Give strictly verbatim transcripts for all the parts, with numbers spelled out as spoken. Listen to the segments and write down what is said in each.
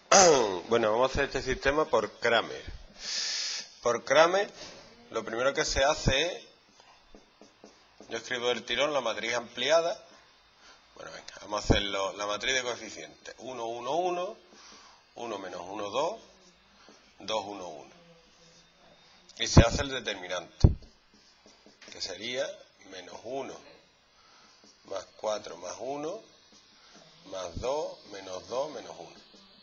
Bueno, vamos a hacer este sistema por Cramer. Por Cramer, lo primero que se hace es, yo escribo del tirón la matriz ampliada. Bueno, venga, vamos a hacerlo, la matriz de coeficientes. uno, uno, uno, uno menos uno, dos, dos, uno, uno. Y se hace el determinante, que sería menos uno, más cuatro, más uno, más dos, menos dos, menos uno.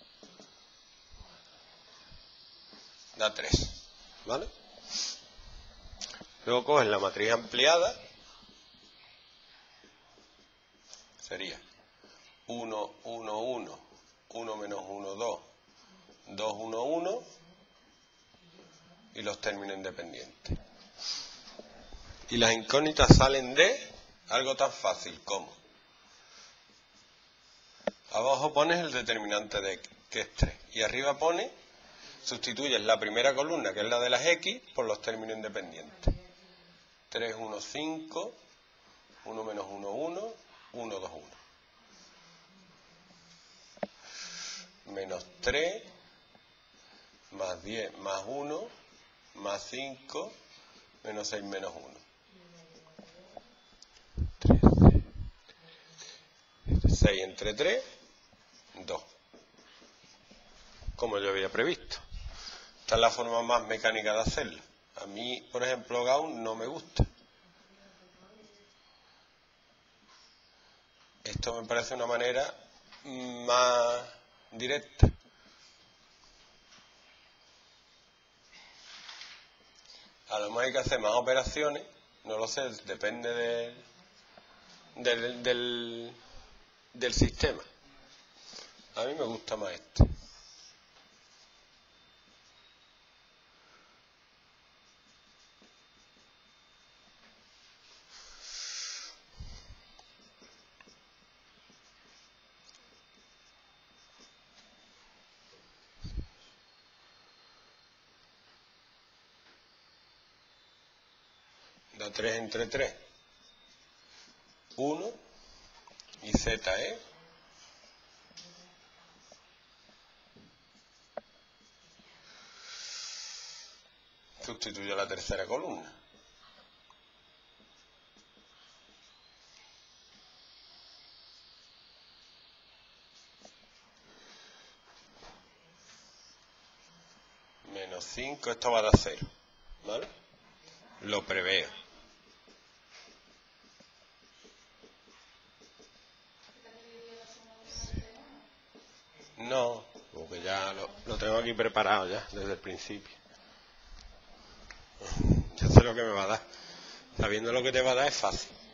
Da tres, ¿vale? Luego coges la matriz ampliada, sería uno, uno, uno, uno menos uno, dos, dos, uno, uno, y los términos independientes. Y las incógnitas salen de algo tan fácil como, abajo pones el determinante de x, que es tres, y arriba pones, sustituyes la primera columna, que es la de las x, por los términos independientes. tres, uno, cinco, uno menos uno, uno, uno, dos, uno. Menos tres, más diez, más uno, más cinco, menos seis, menos uno. seis entre tres, dos. Como yo había previsto. Esta es la forma más mecánica de hacerlo. A mí, por ejemplo, Gauss no me gusta. Esto me parece una manera más directa. A lo mejor hay que hacer más operaciones, no lo sé, depende de, del, del, del sistema. A mí me gusta más este. Da tres entre tres, uno, y z es sustituyo la tercera columna. Menos cinco, esto va a dar cero, ¿vale? Lo preveo. No, porque ya lo, lo tengo aquí preparado ya, desde el principio. Ya sé lo que me va a dar. Sabiendo lo que te va a dar es fácil.